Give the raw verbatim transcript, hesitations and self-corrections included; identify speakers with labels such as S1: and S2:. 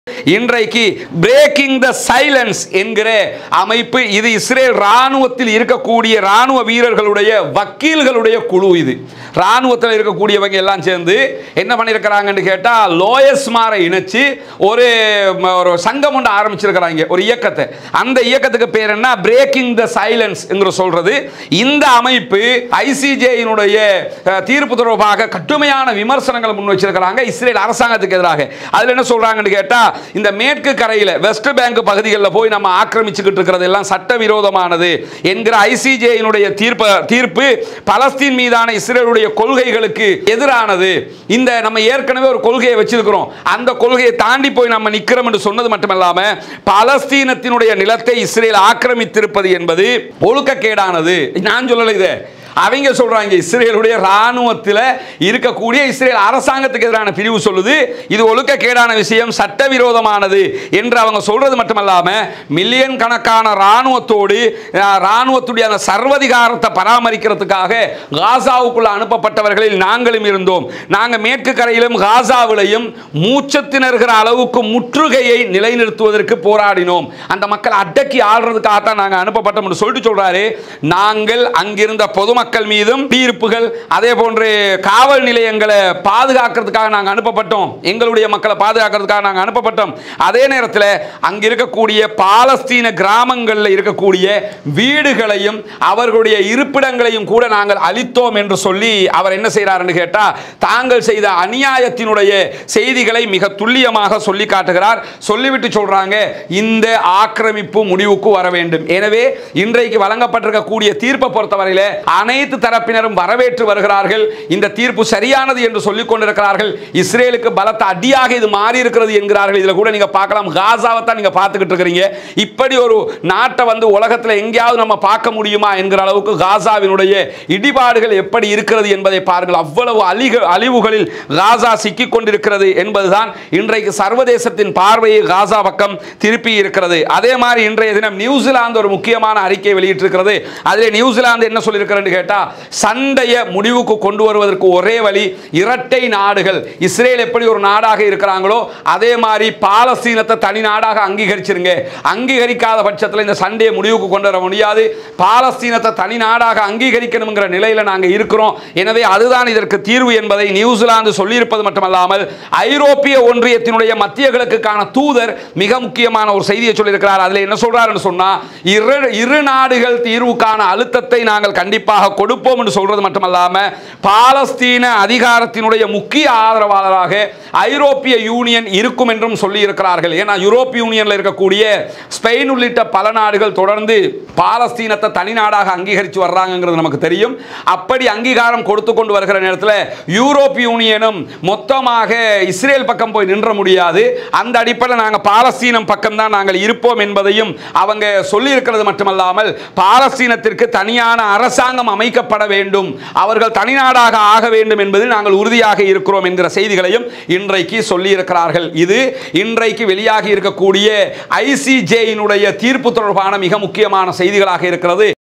S1: இன்றைக்கு breaking the silence என்கிற அமைப்பு இது இஸ்ரேல் ராணுவத்தில் இருக்கக்கூடிய ராணுவ வீரர்களுடைய வக்கீல்களுடைய குழு. இது ராணுவத்தில் இருக்கக்கூடியவங்க எல்லாம் சேர்ந்து என்ன பண்ணியிருக்கிறாங்கன்னு கேட்டால் லோயஸ்மாரை இணைச்சு ஒரு ஒரு சங்கம் ஒன்று ஆரம்பிச்சிருக்கிறாங்க, ஒரு இயக்கத்தை. அந்த இயக்கத்துக்கு பேர் என்ன? பிரேக்கிங் த சைலன்ஸ் என்று சொல்றது. இந்த அமைப்பு ஐசிஜேயினுடைய தீர்ப்பு தொடர்பாக கடுமையான விமர்சனங்களை முன் வச்சிருக்கிறாங்க இஸ்ரேல் அரசாங்கத்துக்கு எதிராக. அதில் என்ன சொல்றாங்கன்னு கேட்டா, இந்த மேற்கு கரையில் வெஸ்ட் பேங்க் பகுதிகளில் போய் நம்ம ஆக்கிரமிச்சுக்கிட்டு இருக்கிறது எல்லாம் சட்டவிரோதமானது என்கிற ஐசிஜேயினுடைய தீர்ப்பு தீர்ப்பு பலஸ்தீன் மீதான இஸ்ரேலுடைய கொள்கைகளுக்கு எதிரானது. இந்த நம்ம ஏற்கனவே ஒரு கொள்கையை வச்சிருக்கிறோம், அந்த கொள்கையை தாண்டி போய் நம்ம நிக்கிறோம் என்று சொன்னது மட்டுமல்லாம பலஸ்தீனத்தினுடைய நிலத்தை இஸ்ரேல் ஆக்கிரமித்திருப்பது என்பது ஒழுக்கக்கேடானது. நான் சொல்லல, இதை அவங்க சொல்றாங்க. இஸ்ரேலுடைய ராணுவத்தில் இருக்கக்கூடிய இஸ்ரேல் அரசாங்கத்துக்கு எதிரான பிரிவு சொல்லுது இது ஒழுக்கக்கேடான விஷயம், சட்டவிரோதமானது என்று அவங்க சொல்றது மட்டுமல்லாம மில்லியன் கணக்கான ராணுவத்தோடு ராணுவத்துடைய அந்த சர்வதிகாரத்தை பராமரிக்கிறதுக்காக காசாவுக்குள்ள அனுப்பப்பட்டவர்களில் நாங்களும் இருந்தோம். நாங்கள் மேற்கு கரையிலும் காசாவிலையும் மூச்சத்தினர்கிற அளவுக்கு முற்றுகையை நிலைநிறுத்துவதற்கு போராடினோம். அந்த மக்கள் அடக்கி ஆள்றதுக்காகத்தான் நாங்கள் அனுப்பப்பட்டோம் என்று சொல்லிட்டு சொல்றாரு. நாங்கள் அங்கிருந்த பொதுமக்கள் மக்கள் மீதும் தீர்ப்புகள், அதே போன்று காவல் நிலையங்களை பாதுகாக்கிறதுக்காக நாங்கள் அனுப்பப்பட்டோம். எங்களுடைய மக்களை பாதுகாக்கிறதுக்காக நாங்கள் அனுப்பப்பட்டோம். அதே நேரத்தில் அங்க இருக்கக்கூடிய பாலஸ்தீன கிராமங்களில் இருக்கக்கூடிய வீடுகளையும் அவர்களுடைய இருப்பிடங்களையும் கூட நாங்கள் அளித்தோம் என்று சொல்லி அவர் என்ன செய்கிறார் கேட்டா, தாங்கள் செய்த அநியாயத்தினுடைய செய்திகளை மிக துல்லியமாக சொல்லி காட்டுகிறார். சொல்லிவிட்டு சொல்றாங்க, இந்த ஆக்கிரமிப்பு முடிவுக்கு வர வேண்டும். எனவே இன்றைக்கு வழங்கப்பட்டிருக்கக்கூடிய தீர்ப்பை பொறுத்தவரையில் அனைத்து தரப்பினரும் வரவேற்று வருகிறார்கள். இந்த தீர்ப்பு சரியானது என்று சொல்லிக் கொண்டிருக்கிறார்கள். இஸ்ரேலுக்கு பலத்த அடியாக இது மாறி இருக்கிறது என்கிறார்கள். இதில் கூட நீங்க பார்க்கலாம், காசாவை தான் நீங்க பார்த்துக்கிட்டு இருக்கிறீங்க. இப்படி ஒரு நாட்டை வந்து உலகத்தில் எங்கேயாவது நம்ம பார்க்க முடியுமா என்கிற அளவுக்கு காசாவினுடைய இடிபாடுகள் எப்படி இருக்கிறது என்பதை பாருங்கள். அவ்வளவு அழிக அழிவுகளில் காசா சிக்கிக் கொண்டிருக்கிறது என்பதுதான் இன்றைக்கு சர்வதேசத்தின் பார்வையை காசா பக்கம் திருப்பி இருக்கிறது. அதே மாதிரி இன்றைய தினம் நியூசிலாந்து ஒரு முக்கியமான அறிக்கை வெளியிட்டிருக்கிறது. அதில் நியூசிலாந்து என்ன சொல்லியிருக்கிறது கேட்டா, சண்டைய முடிவுக்கு கொண்டு வருவதற்கு ஒரே வழி இரட்டை நாடுகள். இஸ்ரேல் எப்படி ஒரு நாடாக இருக்கிறாங்களோ அதே மாதிரி பாலஸ்தீனத்தை தனி நாடாக அங்கீகரிச்சிருங்க. அங்கீகரிக்காத பட்சத்தில் இந்த சண்டையை முடிவுக்கு கொண்டு வர முடியாது. பாலஸ்தீனத்தை தனி நாடாக அங்கீகரிக்கணுங்கிற நிலையில் நாங்கள் இருக்கிறோம். எனவே அதுதான் இதற்கு தீர்வு என்பதை நியூசிலாந்து சொல்லியிருப்பது மட்டுமல்லாமல் ஐரோப்பிய ஒன்றியத்தினுடைய மத்திய கிழக்குக்கான தூதர் மிக முக்கியமான ஒரு செய்தியை சொல்லியிருக்கிறார். அதில் என்ன சொல்றாருன்னு சொன்னா, இரு இரு நாடுகள் தீர்வுக்கான அழுத்தத்தை நாங்கள் கண்டிப்பாக கொடுப்போம் என்று சொல்றது மட்டுமல்லாம பாலஸ்தீன அதிகாரத்தினுடைய முக்கிய ஆதரவாளராக ஐரோப்பிய யூனியன் இருக்கும் என்றும் சொல்லி இருக்கிறார்கள். ஏன்னா யூரோப்பிய யூனியன்ல இருக்கக்கூடிய ஸ்பெயின் உள்ளிட்ட பல நாடுகள் தொடர்ந்து பாலஸ்தீனத்தை தனி நாடாக அங்கீகரித்து வர்றாங்கிறது நமக்கு தெரியும். அப்படி அங்கீகாரம் கொடுத்து கொண்டு வருகிற நேரத்தில் யூரோப்பிய யூனியனும் மொத்தமாக இஸ்ரேல் பக்கம் போய் நின்ற முடியாது. அந்த அடிப்படையில் நாங்கள் பாலஸ்தீனம் பக்கம் தான் நாங்கள் இருப்போம் என்பதையும் அவங்க சொல்லி இருக்கிறது மட்டுமல்லாமல் பாலஸ்தீனத்திற்கு தனியான அரசாங்கம் அமைக்கப்பட வேண்டும், அவர்கள் தனிநாடாக ஆக வேண்டும் என்பதில் நாங்கள் உறுதியாக இருக்கிறோம் என்கிற செய்திகளையும் இன்றைக்கு சொல்லி இருக்கிறார்கள். இது இன்றைக்கு வெளியாகி இருக்கக்கூடிய ஐசிஜேயினுடைய தீர்ப்பு தொடர்பான மிக முக்கியமான செய்திகளாக இருக்கிறது.